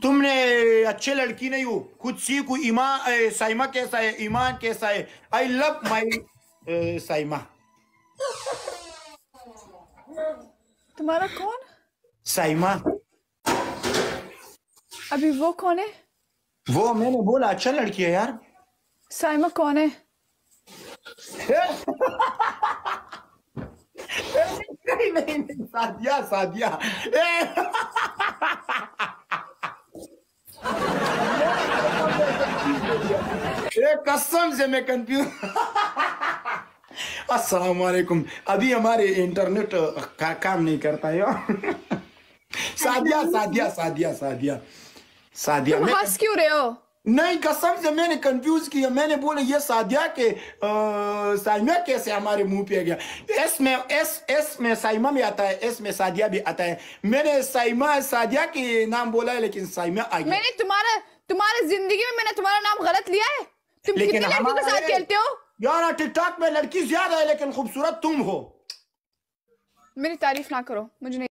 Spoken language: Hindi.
तुमने अच्छे लड़की नहीं हो, खुद सीखो। ईमान साइमा कैसा है, ईमान कैसा है। I love my Saima. तुम्हारा कौन? साइमा। अभी वो कौन है? वो मैंने बोला अच्छा लड़की है यार। साइमा कौन है? नहीं नहीं नहीं, सादिया सादिया। कसम से मैं कंफ्यूज। अस्सलाम वालेकुम। अभी हमारे इंटरनेट काम नहीं करता है। सादिया सादिया सादिया सादिया सादिया। तुम हंस क्यों रहे हो? नहीं, कसम से मैंने कंफ्यूज किया। मैंने बोला ये सादिया के साइमा कैसे हमारे मुंह पे आ गया। एस में साइमा भी आता है, एस में सादिया भी आता है। मैंने साइमा सादिया के नाम बोला है, लेकिन साइमा आ गया। मैंने तुम्हारे जिंदगी में मैंने तुम्हारा नाम गलत लिया है? तुम कितनी लड़कियों के साथ खेलते हो यार? टिकटॉक में लड़की ज्यादा है लेकिन खूबसूरत तुम हो। मेरी तारीफ ना करो, मुझे नहीं